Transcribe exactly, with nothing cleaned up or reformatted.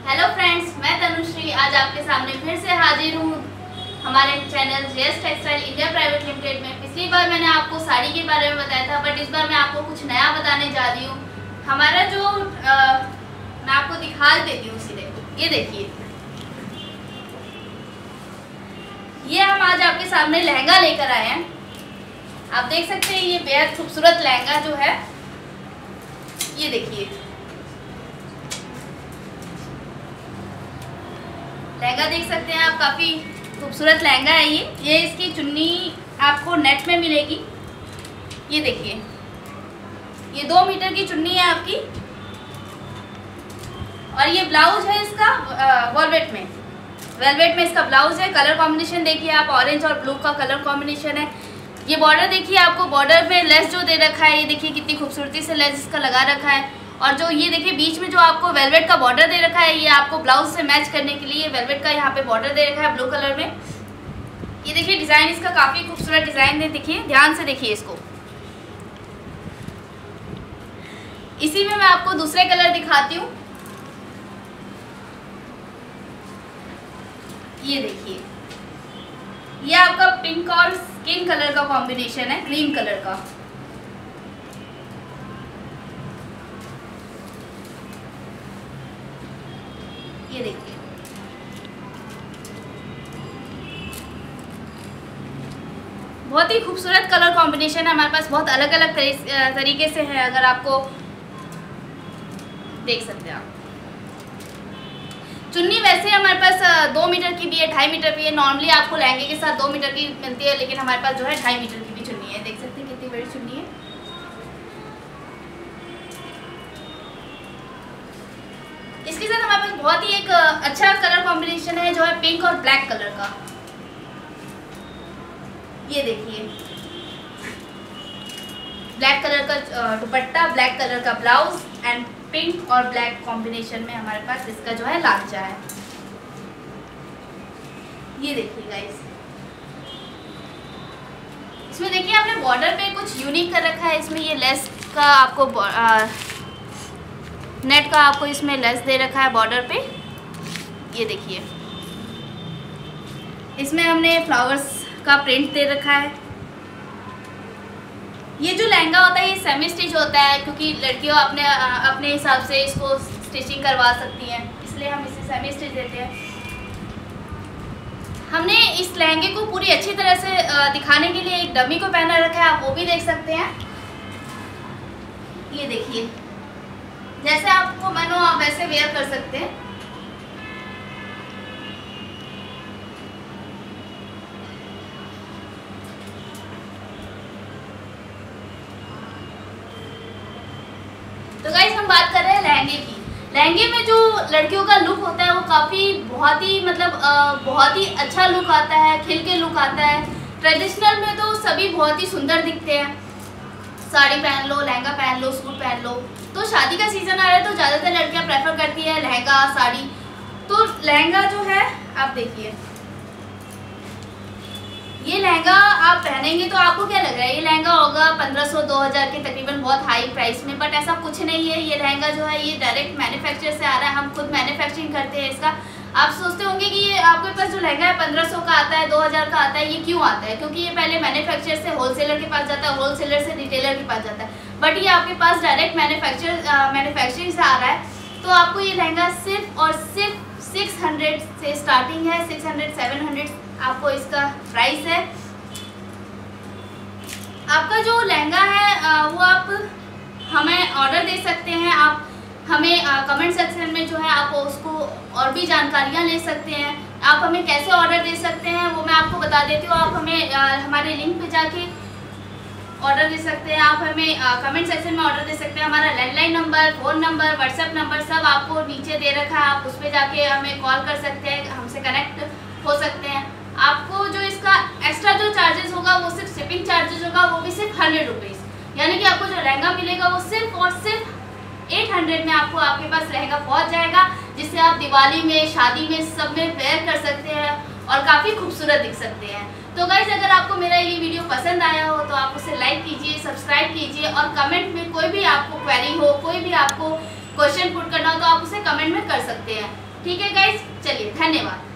Hello friends, मैं तनुश्री आज आपके सामने फिर से हाजिर हूँ हमारे channel JS textile India private limited में। पिछली बार मैंने आपको साड़ी के बारे में बताया था, बट इस बार मैं आपको कुछ नया बताने जा रही हूँ। हमारा जो आ, मैं आपको दिखा देती हूँ सीधे, ये देखिए, ये हम आज आपके सामने लहंगा लेकर आए हैं। आप देख सकते हैं ये बेहद खूबसूरत लहंगा जो है, ये देखिए लहंगा देख सकते हैं आप, काफ़ी खूबसूरत लहंगा है ये। ये इसकी चुन्नी आपको नेट में मिलेगी, ये देखिए, ये दो मीटर की चुन्नी है आपकी, और ये ब्लाउज है इसका वेलवेट में वेलवेट में इसका ब्लाउज है। कलर कॉम्बिनेशन देखिए आप, ऑरेंज और ब्लू का कलर कॉम्बिनेशन है। ये बॉर्डर देखिए, आपको बॉर्डर पे लेस जो दे रखा है, ये देखिए कितनी खूबसूरती से लेस इसका लगा रखा है। और जो ये देखिए बीच में जो आपको वेलवेट का बॉर्डर दे रखा है, ये आपको ब्लाउज से मैच करने के लिए वेलवेट का यहाँ पे बॉर्डर दे रखा है ब्लू कलर में। ये देखिए डिज़ाइन इसका काफ़ी खूबसूरत डिज़ाइन है, देखिए ध्यान से देखिए इसको। इसी में मैं आपको दूसरे कलर दिखाती हूँ, ये देखिए, ये आपका पिंक और स्किन कलर का कॉम्बिनेशन है, क्रीम कलर का। ये देखिए बहुत ही खूबसूरत कलर कॉम्बिनेशन है हमारे पास, बहुत अलग अलग तरीके से है। अगर आपको देख सकते हैं आप, चुन्नी वैसे हमारे पास दो मीटर की भी है, ढाई मीटर भी है। नॉर्मली आपको लहंगे के साथ दो मीटर की मिलती है, लेकिन हमारे पास जो है ढाई मीटर की भी चुन्नी है। देख सकते हैं कितनी बड़ी चुन्नी है। इसके साथ हमारे पास बहुत ही एक अच्छा कलर कॉम्बिनेशन है जो है पिंक और ब्लैक कलर का। ये देखिए ब्लैक कलर का दुपट्टा, ब्लैक कलर का ब्लाउज एंड पिंक और ब्लैक कॉम्बिनेशन में हमारे पास इसका जो है लांचा है। ये देखिए गाइस, इसमें देखिए आपने बॉर्डर पे कुछ यूनिक कर रखा है। इसमें ये लेस का आपको आ, नेट का आपको इसमें लेस दे रखा है बॉर्डर पे, ये देखिए। इसमें हमने फ्लावर्स का प्रिंट दे रखा है। ये जो लहंगा होता है ये सेमी स्टिच होता है, क्योंकि लड़कियों अपने अपने हिसाब से इसको स्टिचिंग करवा सकती हैं, इसलिए हम इसे सेमी स्टिच देते हैं। हमने इस लहंगे को पूरी अच्छी तरह से दिखाने के लिए एक डमी को पहना रखा है, आप वो भी देख सकते हैं। ये देखिए, जैसे आपको मन हो आप वैसे वेयर कर सकते हैं। तो गाइस हम बात कर रहे हैं लहंगे की। लहंगे में जो लड़कियों का लुक होता है वो काफ़ी बहुत ही मतलब आ, बहुत ही अच्छा लुक आता है, खिल के लुक आता है। ट्रेडिशनल में तो सभी बहुत ही सुंदर दिखते हैं, साड़ी पहन लो, लहंगा पहन लो, सूट पहन लो। तो शादी का सीज़न आ रहा है तो ज़्यादातर लड़कियां प्रेफर करती है लहंगा साड़ी। तो लहंगा जो है आप देखिए, ये लहंगा आप पहनेंगे तो आपको क्या लग रहा है, ये लहंगा होगा पंद्रह सौ दो हज़ार के तकरीबन, बहुत हाई प्राइस में। बट ऐसा कुछ नहीं है। ये लहंगा जो है ये डायरेक्ट मैन्युफैक्चर से आ रहा है, हम खुद मैन्युफैक्चरिंग करते हैं इसका। आप सोचते होंगे कि ये आपके पास जो लहंगा है पंद्रह सौ का आता है, दो हज़ार का आता है, ये क्यों आता है? क्योंकि ये पहले मैन्युफैक्चर से होलसेलर के पास जाता है, होलसेलर से रिटेलर के पास जाता है। बट ये आपके पास डायरेक्ट मैन्युफैक्चर मैन्युफैक्चरिंग से आ रहा है। तो आपको ये लहंगा सिर्फ और सिर्फ सिक्स हंड्रेड से स्टार्टिंग है, सिक्स हंड्रेड सेवन हंड्रेड आपको इसका प्राइस है। आपका जो लहंगा है वो आप हमें ऑर्डर दे सकते हैं। आप हमें कमेंट सेक्शन में जो है आप उसको और भी जानकारियाँ ले सकते हैं। आप हमें कैसे ऑर्डर दे सकते हैं वो मैं आपको बता देती हूँ। आप हमें आ, हमारे लिंक पे जाके ऑर्डर दे सकते हैं। आप हमें कमेंट सेक्शन में ऑर्डर दे सकते हैं। हमारा landline number, phone number, WhatsApp number सब आपको नीचे दे रखा है। आप उस पर जाके हमें कॉल कर सकते हैं, हमसे कनेक्ट हो सकते हैं। आपको जो इसका एक्स्ट्रा जो चार्जेस होगा वो सिर्फ शिपिंग चार्जेस होगा, वो भी सिर्फ हंड्रेड रुपीज़। यानी कि आपको जो लहंगा मिलेगा वो सिर्फ और सिर्फ एट हंड्रेड में आपको आपके पास लहंगा पहुंच जाएगा, जिससे आप दिवाली में, शादी में, सब में वेयर कर सकते हैं और काफ़ी खूबसूरत दिख सकते हैं। तो गाइस अगर आपको मेरा ये वीडियो पसंद आया हो तो आप उसे लाइक कीजिए, सब्सक्राइब कीजिए, और कमेंट में कोई भी आपको क्वेरी हो, कोई भी आपको क्वेश्चन पुट करना हो तो आप उसे कमेंट में कर सकते हैं। ठीक है गाइस, चलिए धन्यवाद।